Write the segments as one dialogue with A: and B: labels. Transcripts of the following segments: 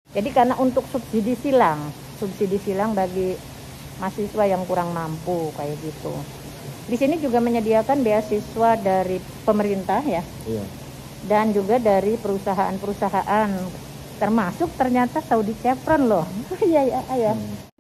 A: Jadi karena untuk subsidi silang bagi mahasiswa yang kurang mampu kayak gitu. Di sini juga menyediakan beasiswa dari pemerintah ya.
B: Iya.
A: Dan juga dari perusahaan-perusahaan, termasuk ternyata Saudi Chevron loh. Iya ya, ayah.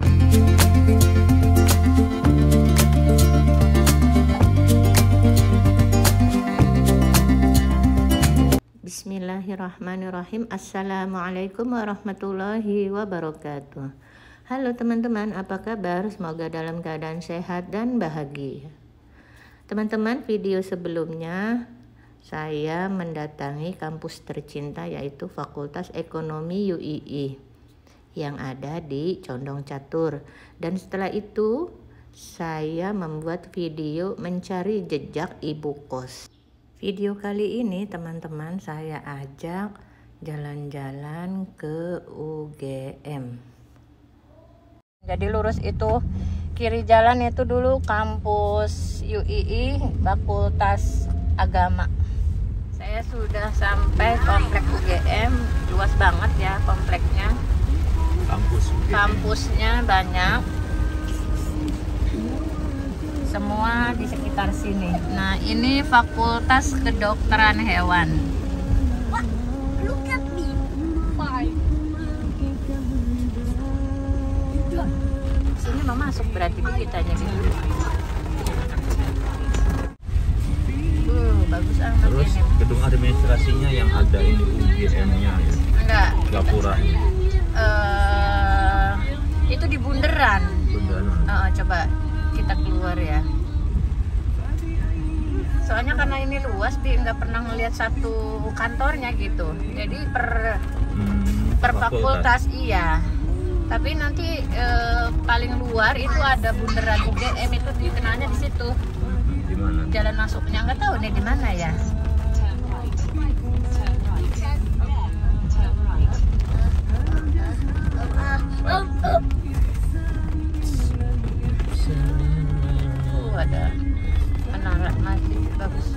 A: Bismillahirrahmanirrahim. Assalamualaikum warahmatullahi wabarakatuh. Halo teman-teman, apa kabar? Semoga dalam keadaan sehat dan bahagia. Teman-teman, video sebelumnya saya mendatangi kampus tercinta yaitu Fakultas Ekonomi UII yang ada di Condong Catur. Dan setelah itu saya membuat video mencari jejak ibu kos. Video kali ini teman-teman saya ajak jalan-jalan ke UGM. Jadi lurus itu, kiri jalan itu dulu kampus UII Fakultas Agama. Saya sudah sampai komplek UGM, luas banget ya kompleknya. Kampusnya banyak. Semua di sekitar sini. Nah, ini Fakultas Kedokteran Hewan.
C: Look at me. Bye.
A: Sini mau masuk berarti ditanya dulu. Bagus amat.
B: Terus ini gedung administrasinya yang ada ini UGM-nya ya.
A: Enggak.
B: Gapura.
A: Itu di Bundaran.
B: Bundaran.
A: Coba kita keluar ya. Soalnya karena ini luas, nggak pernah ngelihat satu kantornya gitu. Jadi per fakultas iya. Tapi nanti paling luar itu ada Bundaran UGM, itu dikenalnya di situ.
B: Di mana? Jalan
A: Masuknya nggak tahu nih di mana ya. Ada menara masjid bagus.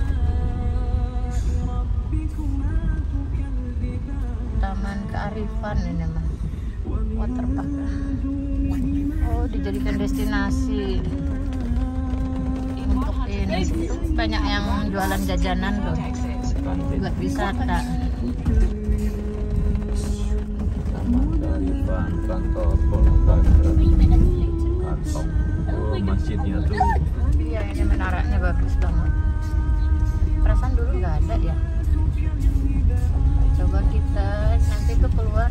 A: Taman Kearifan ini mah. Waterpark. Oh, dijadikan destinasi untuk ini. Banyak yang jualan jajanan loh. Buat wisata.
B: Taman Kearifan, kantor Polres, kantong. Oh, masjidnya tuh.
A: Iya, ini menaranya bagus banget. Perasaan dulu nggak ada ya. Coba kita nanti tuh keluar.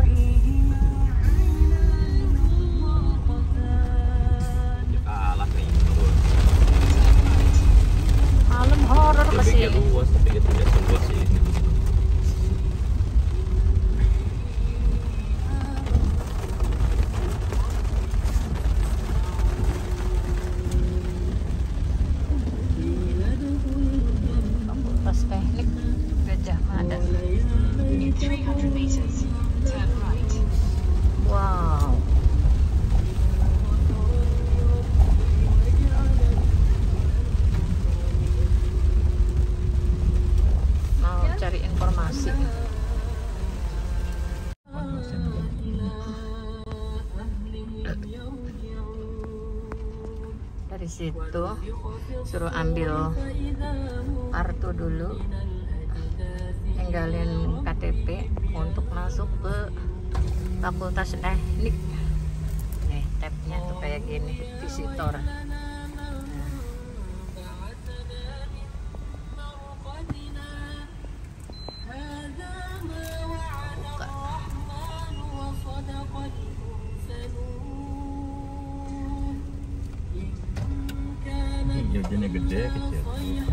B: Kalah kayaknya menurut.
A: Malam horor ke sini.
B: Luas tapi itu tidak seluas ini.
A: Fakultas Teknik Gajah Mada.
C: 300 meters. Turn right.
A: Wow. Mau cari informasi. Dari situ suruh ambil kartu dulu, tinggalin KTP untuk masuk ke Fakultas Teknik. Nih tabnya tuh kayak gini, visitor. Buka.
B: Jajannya gede kecil.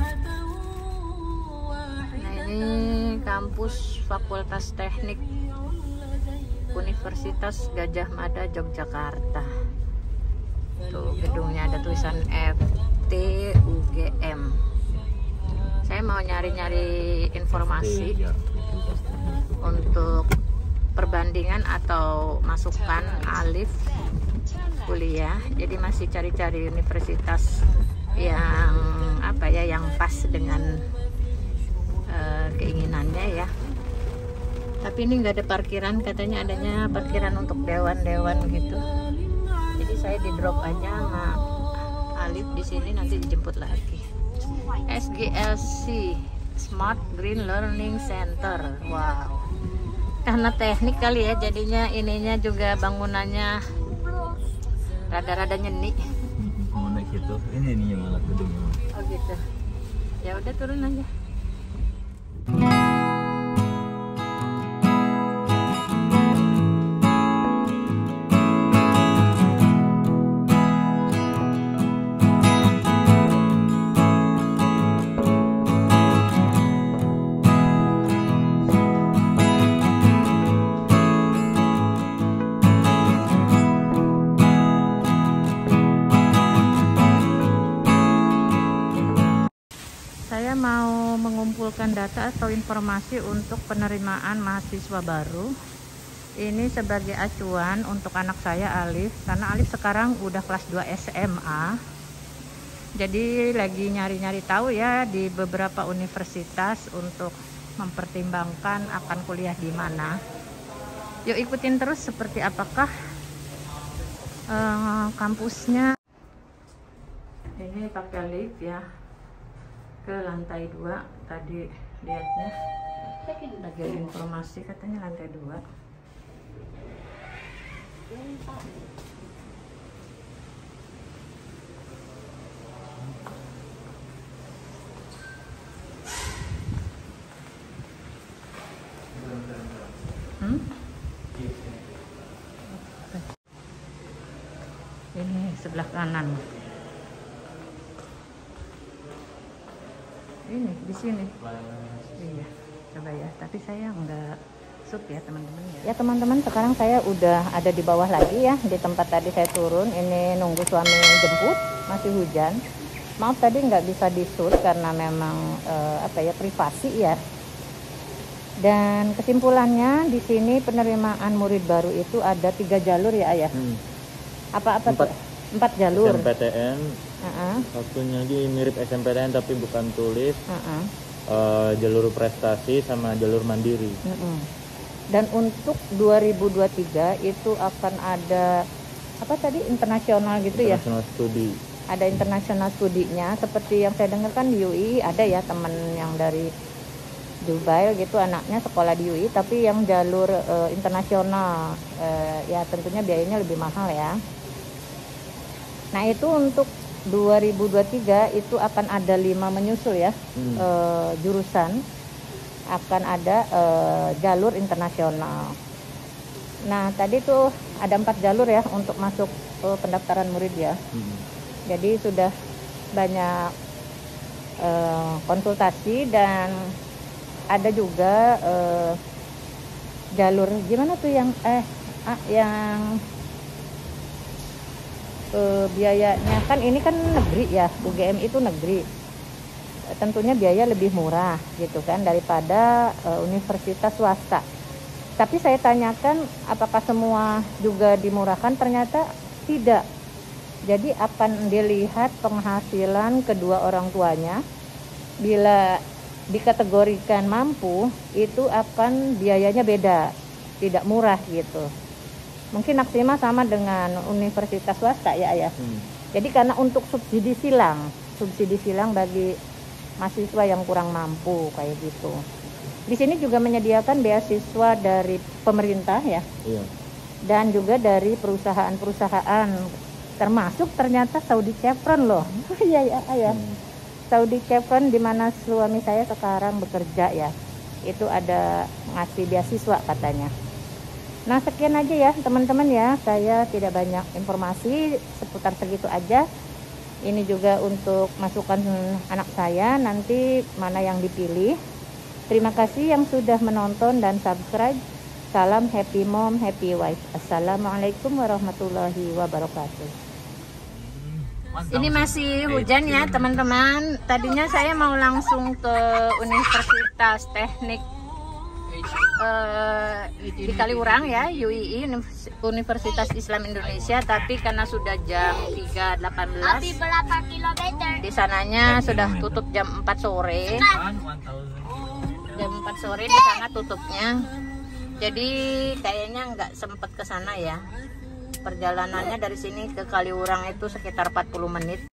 A: Nah, ini kampus Fakultas Teknik Universitas Gajah Mada Yogyakarta. Tuh gedungnya ada tulisan FT UGM. Saya mau nyari-nyari informasi untuk perbandingan atau masukan alif kuliah. Jadi masih cari-cari universitas yang apa ya, yang pas dengan keinginannya ya. Tapi ini nggak ada parkiran, katanya adanya parkiran untuk dewan-dewan gitu. Jadi saya di drop aja sama Alif di sini, nanti dijemput lagi. SGLC Smart Green Learning Center. Wow. Karena teknik kali ya, jadinya ininya juga bangunannya rada-rada nyeni.
B: Mau naik situ. Ini nih malah gedungnya.
A: Oh gitu. Ya udah turun aja. Saya mau mengumpulkan data atau informasi untuk penerimaan mahasiswa baru. Ini sebagai acuan untuk anak saya Alif, karena Alif sekarang udah kelas 2 SMA. Jadi lagi nyari-nyari tahu ya di beberapa universitas untuk mempertimbangkan akan kuliah di mana. Yuk ikutin terus seperti apakah kampusnya. Ini pakai lift ya ke lantai 2, tadi lihatnya bagian informasi katanya lantai 2. Ini sebelah kanan. Ini di sini. Iya, coba ya. Tapi saya nggak sup ya teman-teman. Ya teman-teman, sekarang saya udah ada di bawah lagi ya, di tempat tadi saya turun. Ini nunggu suami jemput, masih hujan. Maaf tadi nggak bisa di-shoot karena memang privasi ya. Dan kesimpulannya di sini penerimaan murid baru itu ada 3 jalur ya Ayah. Apa-apa tuh? 4 jalur.
B: SMPTN. Satunya lagi mirip SMPTN tapi bukan tulis. Jalur prestasi sama jalur mandiri.
A: Dan untuk 2023 itu akan ada apa tadi, internasional gitu ya?
B: International studi.
A: Ada internasional studinya, seperti yang saya dengar kan di UI ada ya teman yang dari Dubai gitu, anaknya sekolah di UI, tapi yang jalur internasional ya tentunya biayanya lebih mahal ya. Nah itu untuk 2023 itu akan ada 5 menyusul ya jurusan, akan ada jalur internasional. Nah tadi tuh ada 4 jalur ya untuk masuk pendaftaran murid ya. Jadi sudah banyak konsultasi dan ada juga jalur gimana tuh yang biayanya kan ini kan negeri ya, UGM itu negeri, tentunya biaya lebih murah gitu kan daripada universitas swasta. Tapi saya tanyakan apakah semua juga dimurahkan, ternyata tidak. Jadi akan dilihat penghasilan kedua orang tuanya. Bila dikategorikan mampu, itu akan biayanya beda, tidak murah gitu. Mungkin maksimal sama dengan universitas swasta ya Ayah. Jadi karena untuk subsidi silang bagi mahasiswa yang kurang mampu kayak gitu. Di sini juga menyediakan beasiswa dari pemerintah ya. Iya. Dan juga dari perusahaan-perusahaan, termasuk ternyata Saudi Chevron loh. Iya ya Ayah. Saudi Chevron di mana suami saya sekarang bekerja ya. Itu ada ngasih beasiswa katanya. Nah sekian aja ya teman-teman ya, saya tidak banyak informasi, seputar segitu aja. Ini juga untuk masukan anak saya, nanti mana yang dipilih. Terima kasih yang sudah menonton dan subscribe. Salam happy mom, happy wife. Assalamualaikum warahmatullahi wabarakatuh. Ini masih hujan ya teman-teman. Tadinya saya mau langsung ke Universitas Teknik di Kaliurang ya, UII, Universitas Islam Indonesia, tapi karena sudah jam 3.18 di sananya sudah tutup jam 4 sore. Jam 4 sore di sana tutupnya. Jadi kayaknya nggak sempet ke sana ya. Perjalanannya dari sini ke Kaliurang itu sekitar 40 menit.